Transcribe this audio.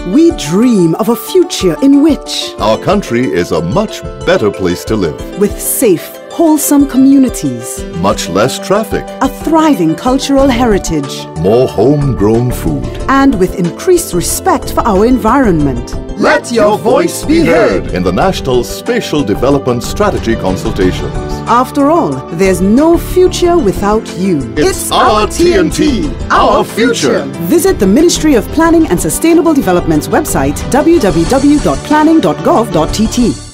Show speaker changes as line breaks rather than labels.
We dream of a future in which
our country is a much better place to live.
with safe, wholesome communities,
Much less traffic,
a thriving cultural heritage,
more homegrown food.
and with increased respect for our environment.
Let your voice be heard in the National Spatial Development Strategy Consultations.
After all, there's no future without you.
It's our TNT, our future.
Visit the Ministry of Planning and Sustainable Development's website, www.planning.gov.tt.